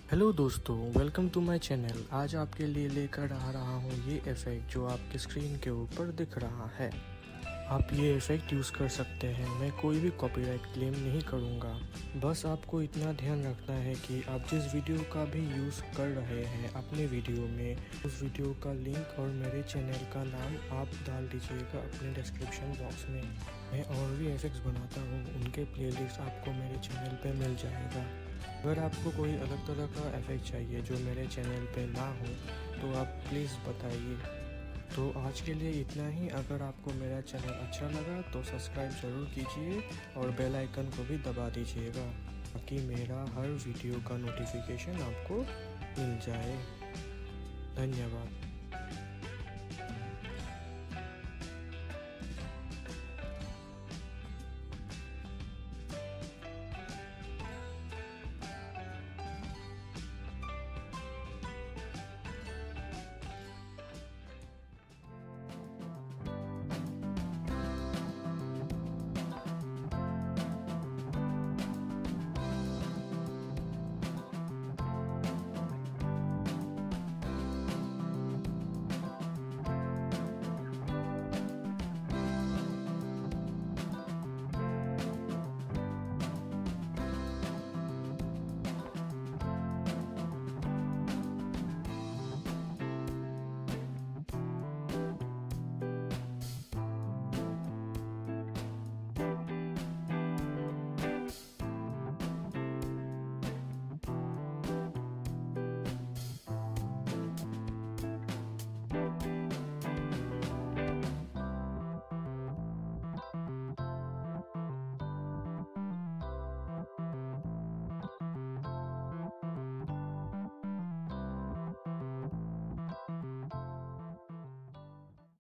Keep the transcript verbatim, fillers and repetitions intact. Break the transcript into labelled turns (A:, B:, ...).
A: Hello दोस्तों, welcome to my channel. आज आपके लिए लेकर आ रहा हूँ ये इफ़ेक्ट जो आपके स्क्रीन के ऊपर दिख रहा है। आप ये इफ़ेक्ट यूज़ कर सकते हैं। मैं कोई भी कॉपीराइट क्लेम नहीं करूँगा। बस आपको इतना ध्यान रखना है कि आप जिस वीडियो का भी यूज़ कर रहे हैं अपने वीडियो में, उस वीडियो का लिंक और मेरे चैनल का नाम आप डाल दीजिएगा अपने डिस्क्रिप्शन बॉक्स में। मैं और भी इफ़ेक्ट्स बनाता हूँ, उनके प्लेलिस्ट आपको मेरे चैनल पे मिल जाएगा। अगर आपको कोई अलग तरह का इफ़ेक्ट चाहिए जो मेरे चैनल पे ना हो तो आप प्लीज़ बताइए। तो आज के लिए इतना ही। अगर आपको मेरा चैनल अच्छा लगा तो सब्सक्राइब ज़रूर कीजिए और बेल आइकन को भी दबा दीजिएगा ताकि मेरा हर वीडियो का नोटिफिकेशन आपको मिल जाए। धन्यवाद।